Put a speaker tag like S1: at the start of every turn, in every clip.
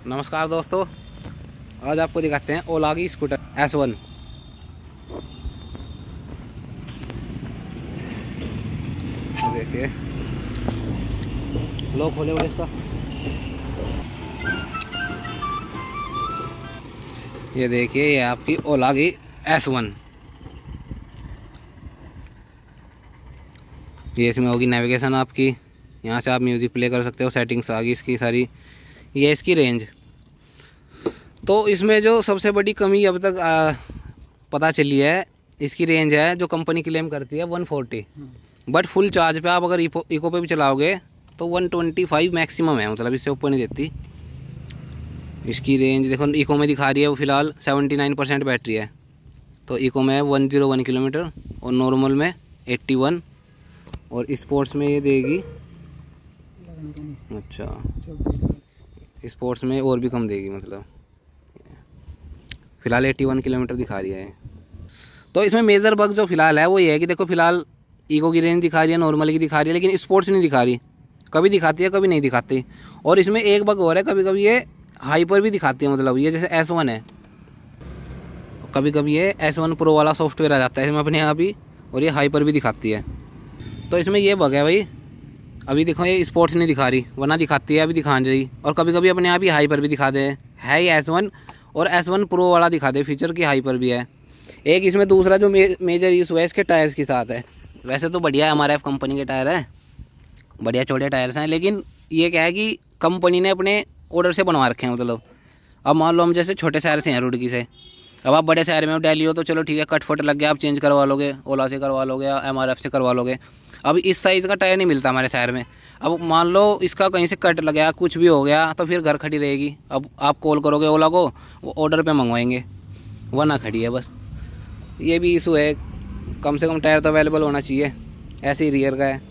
S1: नमस्कार दोस्तों, आज आपको दिखाते हैं ओला की स्कूटर S1। देखिए लो खोले बड़े इसका, ये देखिए ये आपकी ओला की S1। ये इसमें होगी नेविगेशन आपकी, यहाँ से आप म्यूज़िक प्ले कर सकते हो। सेटिंग्स आ गई इसकी सारी। ये इसकी रेंज। तो इसमें जो सबसे बड़ी कमी अब तक पता चली है, इसकी रेंज है जो कंपनी क्लेम करती है 140, बट फुल चार्ज पे आप अगर इको पे भी चलाओगे तो 125 मैक्सिमम है, मतलब इससे ऊपर नहीं देती इसकी रेंज। देखो इको में दिखा रही है वो फ़िलहाल 79% बैटरी है, तो इको में 101 किलोमीटर और नॉर्मल में 81 और स्पोर्ट्स में ये देगी। अच्छा, स्पोर्ट्स में और भी कम देगी, मतलब फ़िलहाल 81 किलोमीटर दिखा रही है। तो इसमें मेजर बग जो फ़िलहाल है वो ये है कि देखो फ़िलहाल ईको की रेंज दिखा रही है, नॉर्मल की दिखा रही है, लेकिन स्पोर्ट्स नहीं दिखा रही। कभी दिखाती है कभी नहीं दिखाती। और इसमें एक बग और है, कभी कभी ये हाइपर भी दिखाती है, मतलब ये जैसे S1 है, कभी कभी ये S1 प्रो वाला सॉफ्टवेयर आ जाता है इसमें अपने यहाँ भी, और ये हाइपर भी दिखाती है। तो इसमें ये बग है भाई, अभी देखो ये स्पोर्ट्स नहीं दिखा रही, वरना दिखाती है, अभी दिखा नहीं रही। और कभी कभी अपने आप ही हाइपर भी दिखा दे, है ये S1 और S1 प्रो वाला दिखा दे फीचर की हाइपर भी है। एक इसमें दूसरा जो मेजर इशू है इसके टायर्स के साथ है। वैसे तो बढ़िया MRF कंपनी के टायर है, बढ़िया चौड़े टायर्स हैं, लेकिन ये क्या है कि कंपनी ने अपने ऑर्डर से बनवा रखे हैं। मतलब अब मान लो हम जैसे छोटे शहर से हैं, रुड़की से, अब आप बड़े शहर में हो, दिल्ली हो, तो चलो ठीक है, कट फट लग गया, आप चेंज करवा लोगे, ओला से करवा लोगे या MRF से करवा लोगे। अब इस साइज़ का टायर नहीं मिलता हमारे शहर में। अब मान लो इसका कहीं से कट लग गया, कुछ भी हो गया, तो फिर घर खड़ी रहेगी। अब आप कॉल करोगे ओला को, वो ऑर्डर पे मंगवाएंगे, वरना खड़ी है बस। ये भी इशू है, कम से कम टायर तो अवेलेबल होना चाहिए। ऐसे ही रियर का है।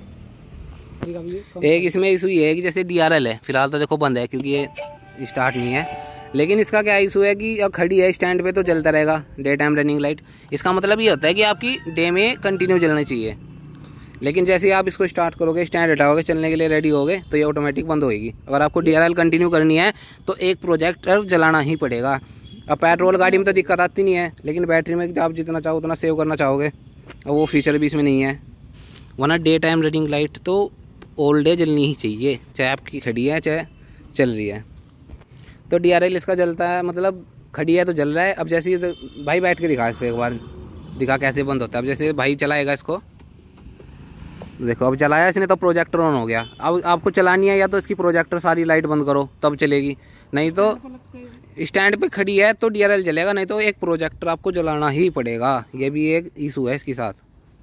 S1: एक इसमें इशू ये है कि जैसे DRL है, फिलहाल तो देखो बंद है क्योंकि ये स्टार्ट नहीं है, लेकिन इसका क्या इशू है कि अब खड़ी है स्टैंड पे तो जलता रहेगा डे टाइम रनिंग लाइट। इसका मतलब ये होता है कि आपकी डे में कंटिन्यू जलनी चाहिए, लेकिन जैसे ही आप इसको स्टार्ट करोगे, स्टैंड हटाओगे, चलने के लिए रेडी होगे, तो ये ऑटोमेटिक बंद होगी। अगर आपको DRL कंटिन्यू करनी है तो एक प्रोजेक्टर जलाना ही पड़ेगा। अब पेट्रोल गाड़ी में तो दिक्कत आती नहीं है, लेकिन बैटरी में आप जितना चाहो उतना सेव करना चाहोगे, और वो फीचर भी इसमें नहीं है। वरना डे टाइम रनिंग लाइट तो ऑल डे जलनी ही चाहिए, चाहे आपकी खड़ी है चाहे चल रही है। तो DRL इसका जलता है, मतलब खड़ी है तो जल रहा है। अब जैसे भाई बैठ के दिखा इस पर एक बार, दिखा कैसे बंद होता है। अब जैसे भाई चलाएगा इसको, देखो अब चलाया इसने तो प्रोजेक्टर ऑन हो गया। अब आपको चलानी है या तो इसकी प्रोजेक्टर सारी लाइट बंद करो तब चलेगी, नहीं तो स्टैंड पे खड़ी है तो DRL जलेगा, नहीं तो एक प्रोजेक्टर आपको जलाना ही पड़ेगा। ये भी एक इशू है इसके साथ।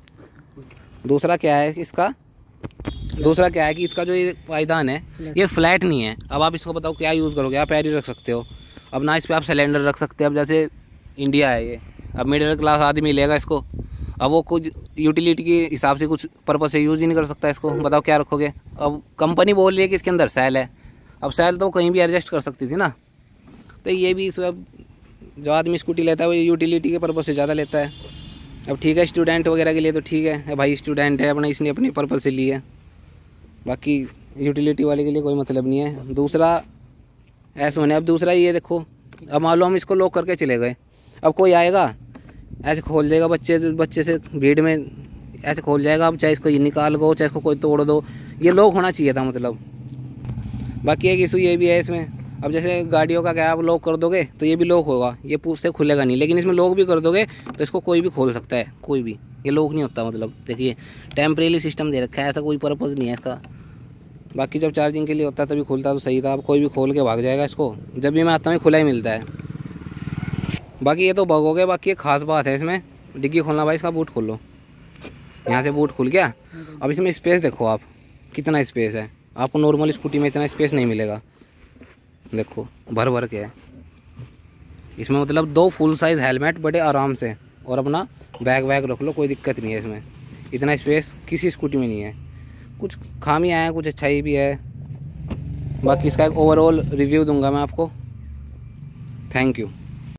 S1: दूसरा क्या है इसका, दूसरा क्या है कि इसका जो ये पायदान है ये फ्लैट नहीं है। अब आप इसको बताओ क्या यूज़ करोगे, आप पैर ही रख सकते हो। अब ना इस पर आप सिलेंडर रख सकते हो। अब जैसे इंडिया है ये, अब मिडिल क्लास आदमी लेगा इसको, अब वो कुछ यूटिलिटी के हिसाब से कुछ पर्पज़ से यूज़ ही नहीं कर सकता इसको, बताओ क्या रखोगे। अब कंपनी बोल रही है कि इसके अंदर सेल है, अब सेल तो कहीं भी एडजस्ट कर सकती थी ना। तो ये भी इस जो आदमी स्कूटी लेता है वो यूटिलिटी के पर्पज़ से ज़्यादा लेता है। अब ठीक है, स्टूडेंट वगैरह के लिए तो ठीक है, भाई स्टूडेंट है अपना, इसने अपने पर्पज़ से ली है, बाकी यूटिलिटी वाले के लिए कोई मतलब नहीं है। दूसरा S1 है। अब दूसरा ये देखो, अब मान लो हम इसको लॉक करके चले गए, अब कोई आएगा ऐसे खोल देगा, बच्चे से भीड़ में ऐसे खोल जाएगा। अब चाहे इसको ये निकाल दो, चाहे इसको कोई तोड़ दो, ये लॉक होना चाहिए था मतलब। बाकी एक इशू ये भी है इसमें, अब जैसे गाड़ियों का क्या, आप लॉक कर दोगे तो ये भी लॉक होगा, ये पूछ से खुलेगा नहीं, लेकिन इसमें लॉक भी कर दोगे तो इसको कोई भी खोल सकता है, कोई भी, ये लॉक नहीं होता। मतलब देखिए टेम्परेरी सिस्टम दे रखा है, ऐसा कोई पर्पज़ नहीं है इसका। बाकी जब चार्जिंग के लिए होता है तभी खुलता तो सही था, अब कोई भी खोल के भाग जाएगा इसको। जब भी मैं आता हूँ खुला ही मिलता है। बाकी ये तो बग हो गया। बाकी एक खास बात है इसमें, डिग्गी खोलना भाई, इसका बूट खोल लो, यहाँ से बूट खुल गया। अब इसमें स्पेस देखो आप, कितना स्पेस है। आपको नॉर्मल स्कूटी में इतना स्पेस नहीं मिलेगा, देखो भर भर के है इसमें। मतलब 2 फुल साइज़ हेलमेट बड़े आराम से, और अपना बैग वैग रख लो, कोई दिक्कत नहीं है इसमें। इतना स्पेस किसी स्कूटी में नहीं है। कुछ खामियां हैं, कुछ अच्छाई भी है। बाकी इसका एक ओवरऑल रिव्यू दूंगा मैं आपको। Thank you.